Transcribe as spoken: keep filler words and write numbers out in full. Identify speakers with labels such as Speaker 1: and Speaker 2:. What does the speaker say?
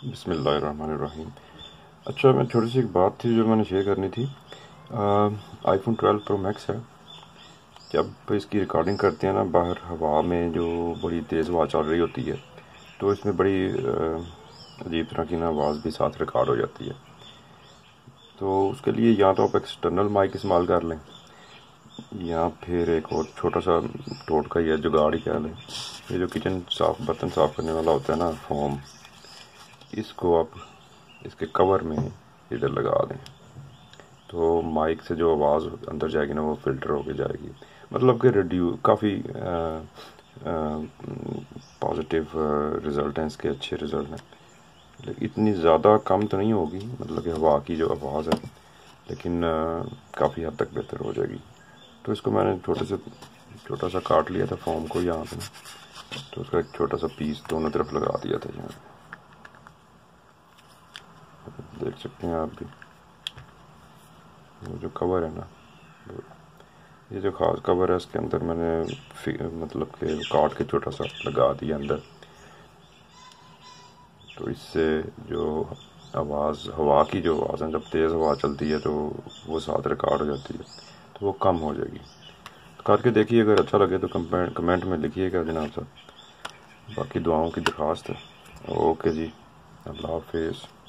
Speaker 1: बिस्मिल्लाहिर्रहमानिर्रहीम। अच्छा, मैं छोटी सी एक बात थी जो मैंने शेयर करनी थी। आईफोन ट्वेल्व प्रो मैक्स है। जब इसकी रिकॉर्डिंग करते हैं ना, बाहर हवा में जो बड़ी तेज़ हवा चल रही होती है, तो इसमें बड़ी अजीब तरह की ना आवाज़ भी साथ रिकॉर्ड हो जाती है। तो उसके लिए या तो आप एक्सटर्नल माइक इस्तेमाल कर लें, या फिर एक और छोटा सा टोटका या जुगाड़ ही कह लें। ये जो किचन साफ बर्तन साफ़ करने वाला होता है ना, फोम, इसको आप इसके कवर में इधर लगा दें, तो माइक से जो आवाज़ अंदर जाएगी ना, वो फ़िल्टर होके जाएगी। मतलब कि रिड्यू काफ़ी पॉजिटिव रिज़ल्ट हैं इसके, अच्छे रिज़ल्ट हैं। लेकिन इतनी ज़्यादा कम तो नहीं होगी, मतलब कि हवा की जो आवाज़ है, लेकिन काफ़ी हद तक बेहतर हो जाएगी। तो इसको मैंने छोटे से छोटा सा काट लिया था फोम को यहाँ पे, तो उसका एक छोटा सा पीस दोनों तरफ लगा दिया था। यहाँ देख सकते हैं आप भी, वो जो कवर है ना, ये जो ख़ास कवर है, इसके अंदर मैंने मतलब कि काट के छोटा सा लगा दिया अंदर। तो इससे जो आवाज़, हवा की जो आवाज़ है, जब तेज़ हवा चलती है तो वो साथ रिकॉर्ड हो जाती है, तो वो कम हो जाएगी। तो करके देखिए, अगर अच्छा लगे तो कमेंट कमेंट में लिखिएगा जनाब साहब। बाकी दुआओं की दरख्वास्त है। ओके जी, अल्लाह हाफिज़।